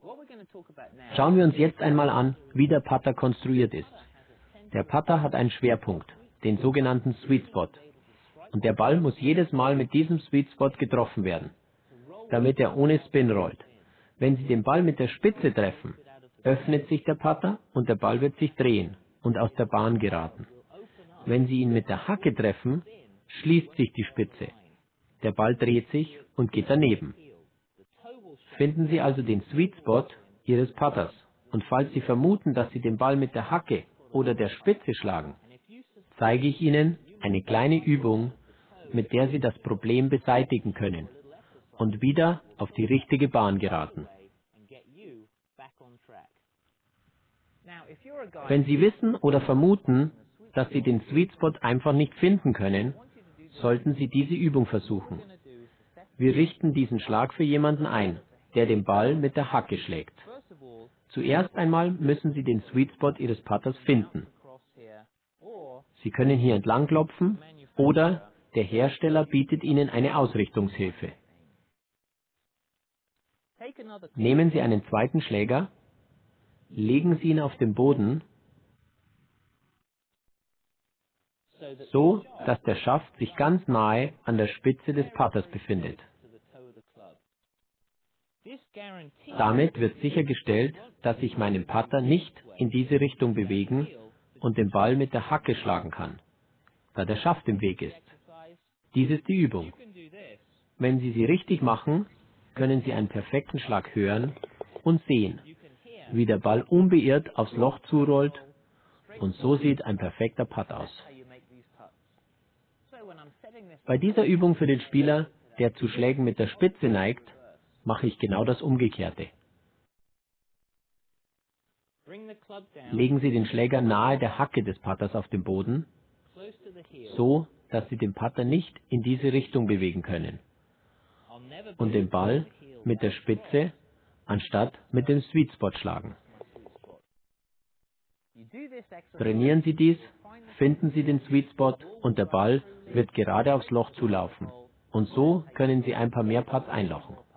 Schauen wir uns jetzt einmal an, wie der Putter konstruiert ist. Der Putter hat einen Schwerpunkt, den sogenannten Sweet Spot. Und der Ball muss jedes Mal mit diesem Sweet Spot getroffen werden, damit er ohne Spin rollt. Wenn Sie den Ball mit der Spitze treffen, öffnet sich der Putter und der Ball wird sich drehen und aus der Bahn geraten. Wenn Sie ihn mit der Hacke treffen, schließt sich die Spitze. Der Ball dreht sich und geht daneben. Finden Sie also den Sweet Spot Ihres Putters. Und falls Sie vermuten, dass Sie den Ball mit der Hacke oder der Spitze schlagen, zeige ich Ihnen eine kleine Übung, mit der Sie das Problem beseitigen können und wieder auf die richtige Bahn geraten. Wenn Sie wissen oder vermuten, dass Sie den Sweet Spot einfach nicht finden können, sollten Sie diese Übung versuchen. Wir richten diesen Schlag für jemanden ein, der den Ball mit der Hacke schlägt. Zuerst einmal müssen Sie den Sweet Spot Ihres Putters finden. Sie können hier entlang klopfen oder der Hersteller bietet Ihnen eine Ausrichtungshilfe. Nehmen Sie einen zweiten Schläger, legen Sie ihn auf den Boden, so dass der Schaft sich ganz nahe an der Spitze des Putters befindet. Damit wird sichergestellt, dass ich meinen Putter nicht in diese Richtung bewegen und den Ball mit der Hacke schlagen kann, da der Schaft im Weg ist. Dies ist die Übung. Wenn Sie sie richtig machen, können Sie einen perfekten Schlag hören und sehen, wie der Ball unbeirrt aufs Loch zurollt, und so sieht ein perfekter Putt aus. Bei dieser Übung für den Spieler, der zu Schlägen mit der Spitze neigt, mache ich genau das Umgekehrte. Legen Sie den Schläger nahe der Hacke des Putters auf den Boden, so dass Sie den Putter nicht in diese Richtung bewegen können, und den Ball mit der Spitze anstatt mit dem Sweet Spot schlagen. Trainieren Sie dies, finden Sie den Sweet Spot und der Ball wird gerade aufs Loch zulaufen. Und so können Sie ein paar mehr Putts einlochen.